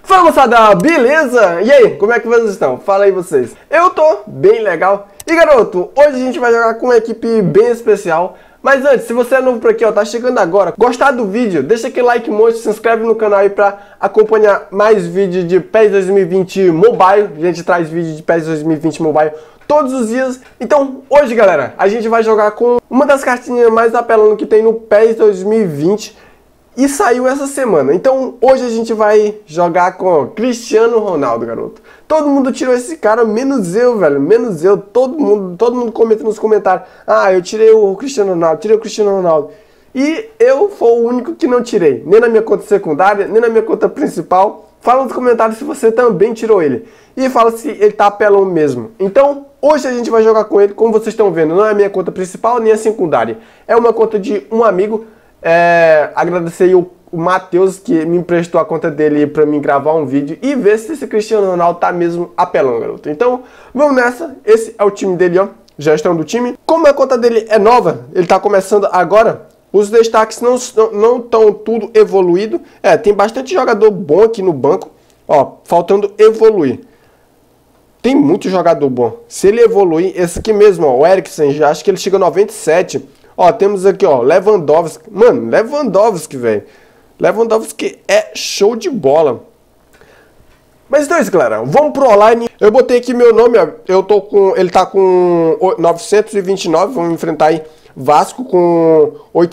Fala moçada, beleza? E aí, como é que vocês estão? Fala aí vocês. Eu tô bem legal. E garoto, hoje a gente vai jogar com uma equipe bem especial. Mas antes, se você é novo por aqui, ó, tá chegando agora, gostar do vídeo, deixa aquele like monstro, se inscreve no canal aí pra acompanhar mais vídeos de PES 2020 Mobile. A gente traz vídeo de PES 2020 Mobile todos os dias. Então, hoje galera, a gente vai jogar com uma das cartinhas mais apelando que tem no PES 2020. E saiu essa semana. Então hoje a gente vai jogar com Cristiano Ronaldo, garoto. Todo mundo tirou esse cara, menos eu, velho. Menos eu. Todo mundo comenta nos comentários. Ah, eu tirei o Cristiano Ronaldo, tirei o Cristiano Ronaldo. E eu fui o único que não tirei. Nem na minha conta secundária, nem na minha conta principal. Fala nos comentários se você também tirou ele. E fala se ele tá apelão mesmo. Então, hoje a gente vai jogar com ele, como vocês estão vendo. Não é a minha conta principal, nem a secundária. É uma conta de um amigo. Agradecer aí o Matheus que me emprestou a conta dele pra mim gravar um vídeo e ver se esse Cristiano Ronaldo tá mesmo apelão, garoto. Então, vamos nessa. Esse é o time dele, ó. Gestão do time. Como a conta dele é nova, ele tá começando agora, os destaques não estão tudo evoluído. Tem bastante jogador bom aqui no banco, ó, faltando evoluir. Tem muito jogador bom. Se ele evoluir, esse aqui mesmo, ó, o Eriksen, já acho que ele chega a 97. Ó, temos aqui, ó, Lewandowski. Mano, Lewandowski, velho. Lewandowski é show de bola. Mas então é isso, galera. Vamos pro online. Eu botei aqui meu nome, ó. Ele tá com 929. Vamos enfrentar aí Vasco com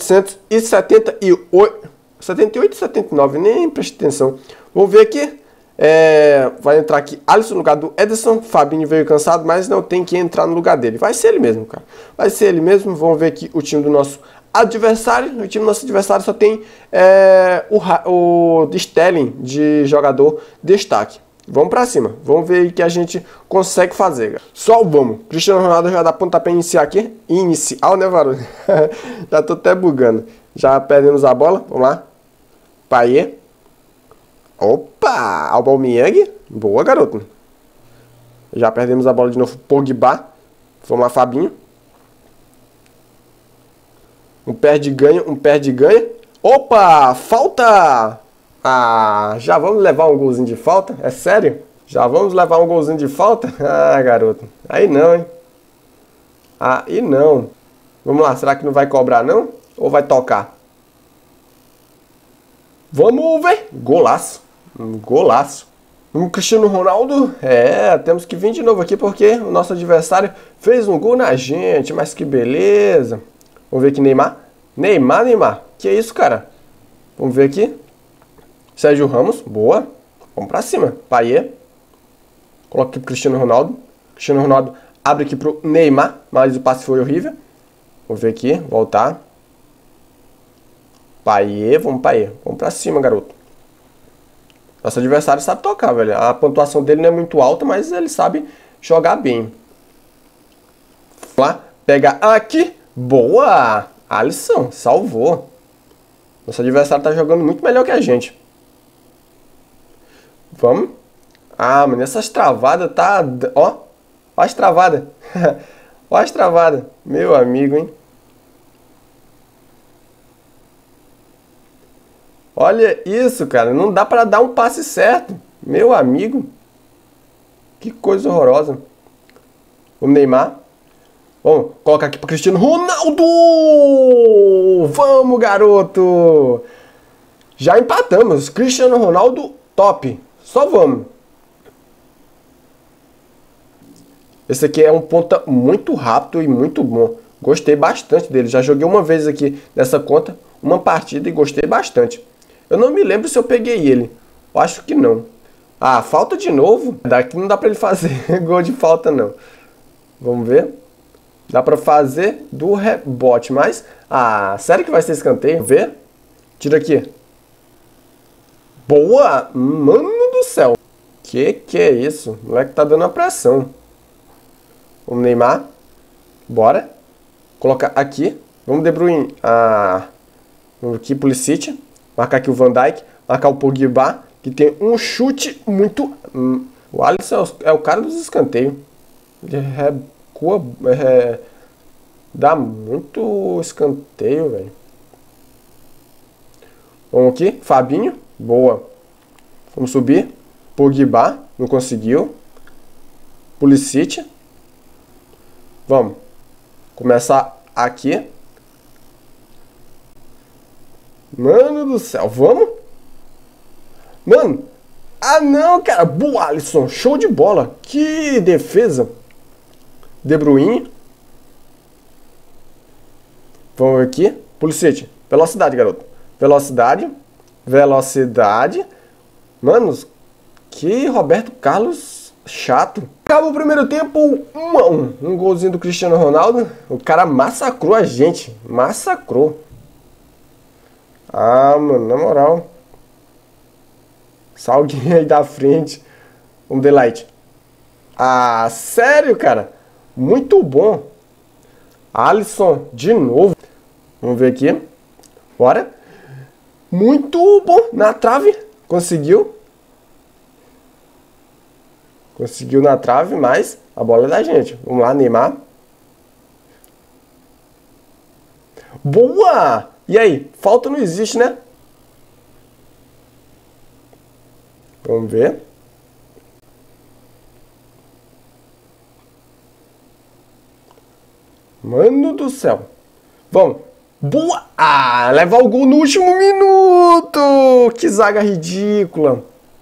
878. 78 e 79. Nem preste atenção. Vamos ver aqui. Vai entrar aqui Alisson no lugar do Ederson. Fabinho veio cansado, mas não tem que entrar no lugar dele. Vai ser ele mesmo, cara. Vai ser ele mesmo. Vamos ver aqui o time do nosso adversário. O time do nosso adversário só tem o Sterling de jogador destaque. Vamos pra cima. Vamos ver o que a gente consegue fazer, cara. Só vamos. Cristiano Ronaldo já dá pontapé iniciar aqui. Inicial, né, varão? Já tô até bugando. Já perdemos a bola. Vamos lá. Payet. Opa! Aubameyang. Boa, garoto. Já perdemos a bola de novo. Pogba. Vamos lá, Fabinho. Um perde-ganha, um perde-ganha. Opa! Falta! Ah, já vamos levar um golzinho de falta? É sério? Já vamos levar um golzinho de falta? Ah, garoto. Aí não, hein? Aí não. Vamos lá, será que não vai cobrar, não? Ou vai tocar? Vamos ver. Golaço. Um golaço. O Cristiano Ronaldo, temos que vir de novo aqui porque o nosso adversário fez um gol na gente, mas que beleza. Vamos ver aqui Neymar. Neymar. Que isso, cara? Vamos ver aqui. Sérgio Ramos, boa. Vamos pra cima. Payet. Coloca aqui pro Cristiano Ronaldo. Cristiano Ronaldo abre aqui pro Neymar, mas o passe foi horrível. Vamos ver aqui, voltar. Payet, vamos Payet. Vamos pra cima, garoto. Nosso adversário sabe tocar, velho. A pontuação dele não é muito alta, mas ele sabe jogar bem. Vamos lá. Pega aqui. Boa! Alisson, salvou. Nosso adversário tá jogando muito melhor que a gente. Vamos. Ah, mano, essas travadas tá... Ó as travadas. Ó as travadas. Meu amigo, hein? Olha isso, cara. Não dá pra dar um passe certo. Meu amigo. Que coisa horrorosa. O Neymar. Vamos colocar aqui pro Cristiano Ronaldo. Vamos, garoto. Já empatamos. Cristiano Ronaldo, top. Só vamos. Esse aqui é um ponta muito rápido e muito bom. Gostei bastante dele. Já joguei uma vez aqui nessa conta. Uma partida e gostei bastante. Eu não me lembro se eu peguei ele. Eu acho que não. Ah, falta de novo. Daqui não dá pra ele fazer gol de falta, não. Vamos ver. Dá pra fazer do rebote, mas... Ah, sério que vai ser escanteio? Vamos ver. Tira aqui. Boa! Mano do céu. Que é isso? O moleque tá dando uma pressão. Vamos Neymar. Bora. Colocar aqui. Vamos De Bruyne. Vamos aqui, Pulisic. Marcar aqui o Van Dijk. Marcar o Pogba, que tem um chute muito... O Alisson é o cara dos escanteios. Ele recua... Dá muito escanteio, velho. Vamos aqui. Fabinho. Boa. Vamos subir. Pogba, não conseguiu. Pulisic. Vamos. Começar aqui. Mano do céu, vamos? Mano. Ah, não, cara. Boa, Alisson. Show de bola. Que defesa. De Bruyne. Vamos aqui. Pulisic. Velocidade, garoto. Velocidade. Velocidade. Mano, que Roberto Carlos chato. Acabou o primeiro tempo, 1-1. Um golzinho do Cristiano Ronaldo. O cara massacrou a gente. Massacrou. Ah, mano, na moral. Só alguém aí da frente. Um delight. Ah, sério, cara? Muito bom. Alisson, de novo. Vamos ver aqui. Bora. Muito bom. Na trave. Conseguiu. Conseguiu na trave, mas a bola é da gente. Vamos lá, Neymar. Boa! E aí? Falta não existe, né? Vamos ver. Mano do céu. Vamos. Boa! Ah, levar o gol no último minuto! Que zaga ridícula.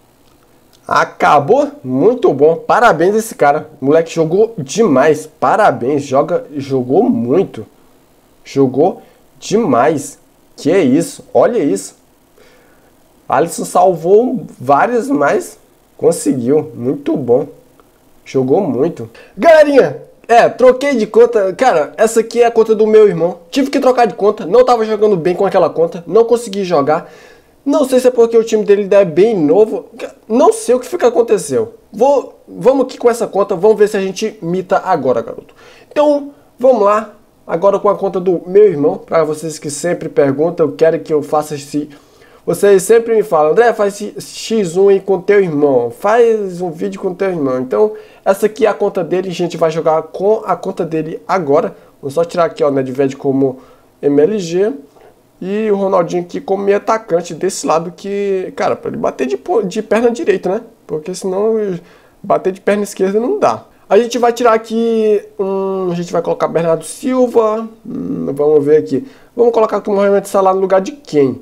Acabou? Muito bom. Parabéns a esse cara. O moleque jogou demais. Parabéns. Jogou muito. Jogou demais. Que é isso? Olha isso. Alisson salvou várias, mas conseguiu. Muito bom. Jogou muito. Galerinha, troquei de conta. Cara, essa aqui é a conta do meu irmão. Tive que trocar de conta. Não tava jogando bem com aquela conta. Não consegui jogar. Não sei se é porque o time dele é bem novo. Não sei o que foi que aconteceu. Vamos aqui com essa conta. Vamos ver se a gente mita agora, garoto. Então, vamos lá. Agora com a conta do meu irmão. Para vocês que sempre perguntam, eu quero que eu faça esse... Vocês sempre me falam, André, faz X1 aí com teu irmão. Faz um vídeo com teu irmão. Então, essa aqui é a conta dele. A gente vai jogar com a conta dele agora. Vou só tirar aqui, ó, o Nedved como MLG. E o Ronaldinho aqui como meio atacante desse lado que... Cara, para ele bater de perna direita, né? Porque senão bater de perna esquerda não dá. A gente vai tirar aqui... a gente vai colocar Bernardo Silva. Vamos ver aqui. Vamos colocar aqui o Mohamed Salah no lugar de quem?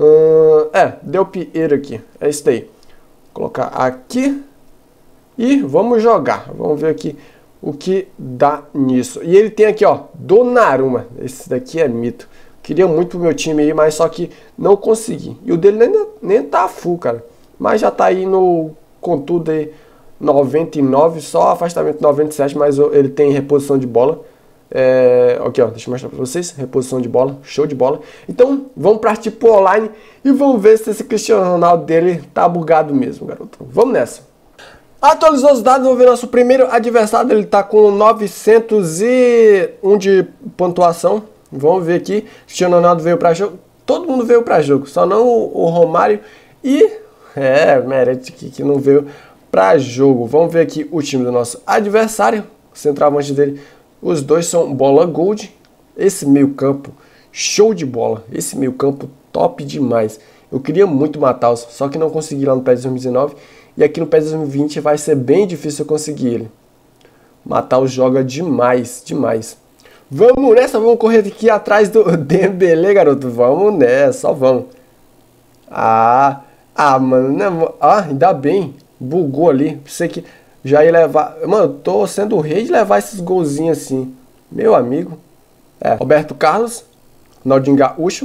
Del Piero aqui. É isso daí. Vou colocar aqui. E vamos jogar. Vamos ver aqui o que dá nisso. E ele tem aqui, ó, Donnarumma. Esse daqui é mito. Queria muito pro meu time aí, mas só que não consegui. E o dele nem tá full, cara. Mas já tá aí com tudo aí, 99, só afastamento 97, mas ele tem reposição de bola. Aqui, ó, deixa eu mostrar pra vocês. Reposição de bola, show de bola. Então, vamos partir pro online e vamos ver se esse Cristiano Ronaldo dele tá bugado mesmo, garoto. Vamos nessa. Atualizou os dados, vamos ver nosso primeiro adversário. Ele tá com 901 de pontuação. Vamos ver aqui. Cristiano Ronaldo veio para jogo. Todo mundo veio para jogo, só não o Romário e Meret que não veio para jogo. Vamos ver aqui o time do nosso adversário. O centroavante dele, os dois são bola gold. Esse meio-campo, show de bola. Esse meio-campo top demais. Eu queria muito matá-los, só que não consegui lá no PES 2019 e aqui no PES 2020 vai ser bem difícil eu conseguir ele. Matar-os joga demais, demais. Vamos nessa, vamos correr aqui atrás do Dembélé, garoto. Vamos nessa, só vamos. Mano, né? Ainda bem. Bugou ali. Pensei que já ia levar. Mano, eu tô sendo o rei de levar esses golzinhos assim. Meu amigo. Roberto Carlos. Ronaldinho Gaúcho.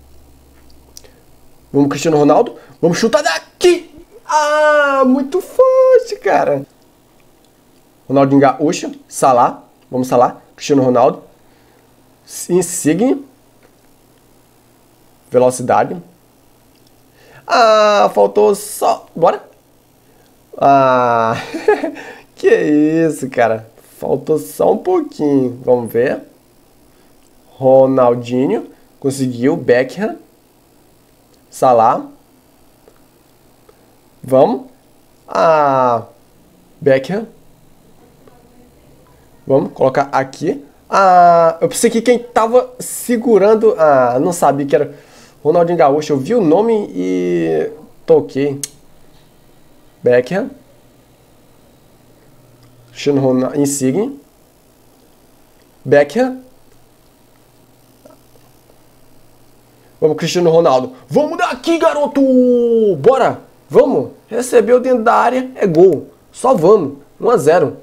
Vamos, Cristiano Ronaldo. Vamos chutar daqui. Muito forte, cara. Ronaldinho Gaúcho. Salah. Vamos, Salah. Cristiano Ronaldo. Insigne. Velocidade. Faltou só... Bora. Que isso, cara. Faltou só um pouquinho. Vamos ver. Ronaldinho. Conseguiu. Beckham. Salah. Vamos. Beckham. Vamos colocar aqui. Eu pensei que quem tava segurando... não sabia que era Ronaldinho Gaúcho. Eu vi o nome e toquei. Beckham. Cristiano Ronaldo. Insigne. Beckham. Vamos, Cristiano Ronaldo. Vamos daqui, garoto! Bora! Vamos! Recebeu dentro da área, é gol. Só vamos. 1-0.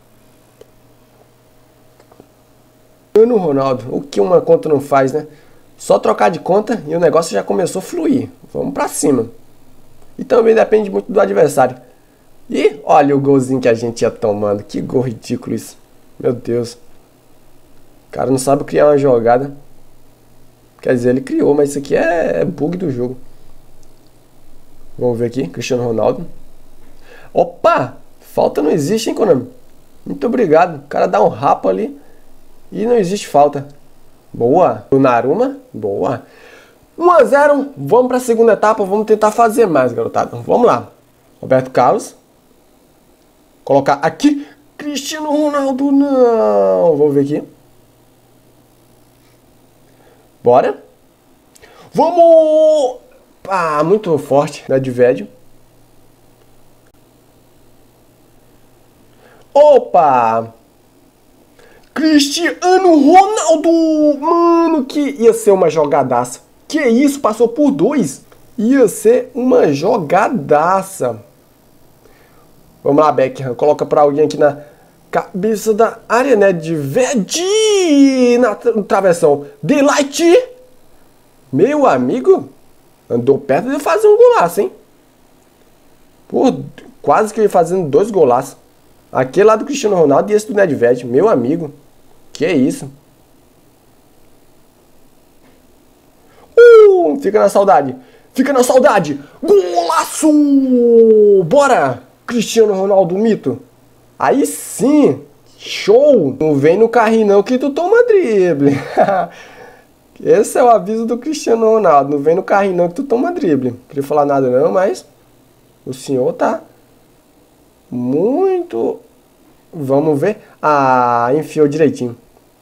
Cristiano Ronaldo. O que uma conta não faz, né? Só trocar de conta e o negócio já começou a fluir. Vamos pra cima. E também depende muito do adversário. E olha o golzinho que a gente ia tomando. Que gol ridículo isso. Meu Deus. O cara não sabe criar uma jogada. Quer dizer, ele criou, mas isso aqui é bug do jogo. Vamos ver aqui, Cristiano Ronaldo. Opa! Falta não existe, hein, Konami? Muito obrigado. O cara dá um rapa ali e não existe falta. Boa. O Naruma. Boa. 1-0. Vamos para a segunda etapa. Vamos tentar fazer mais, garotada. Vamos lá. Roberto Carlos. Colocar aqui. Cristiano Ronaldo, não. Vamos ver aqui. Bora. Vamos! Ah, muito forte, né, de velho. Opa! Cristiano Ronaldo! Mano, que ia ser uma jogadaça. Que isso? Passou por 2. Ia ser uma jogadaça. Vamos lá, Beckham. Coloca pra alguém aqui na cabeça da área, né? De Vedi na travessão. Delight! Meu amigo, andou perto de fazer um golaço, hein? Pô, quase que ele fazendo 2 golaços. Aquele lá do Cristiano Ronaldo e esse do Nedved. Meu amigo, que isso? Fica na saudade. Fica na saudade. Golaço! Bora! Cristiano Ronaldo, mito. Aí sim, show! Não vem no carrinho não que tu toma drible. Esse é o aviso do Cristiano Ronaldo. Não vem no carrinho não que tu toma drible. Não queria falar nada não, mas o senhor tá muito... Vamos ver. Ah, enfiou direitinho.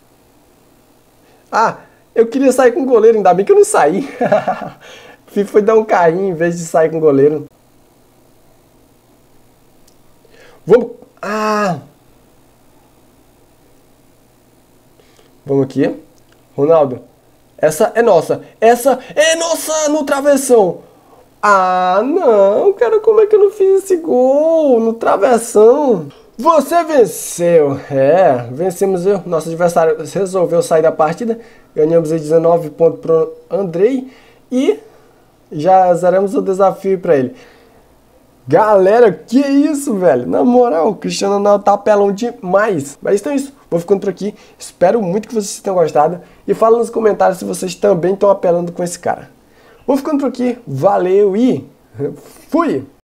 Ah, eu queria sair com o goleiro, ainda bem que eu não saí. Foi dar um carrinho em vez de sair com o goleiro. Vamos... Ah! Vamos aqui. Ronaldo. Essa é nossa. Essa é nossa no travessão. Ah, não. Cara, como é que eu não fiz esse gol no travessão? Você venceu. É, vencemos eu. Nosso adversário resolveu sair da partida. Ganhamos aí 19 pontos pro Andrei. E já zeramos o desafio para ele. Galera, que isso, velho? Na moral, o Cristiano Ronaldo tá apelão demais. Mas então é isso. Vou ficando por aqui. Espero muito que vocês tenham gostado. E fala nos comentários se vocês também estão apelando com esse cara. Vou ficando por aqui. Valeu e fui!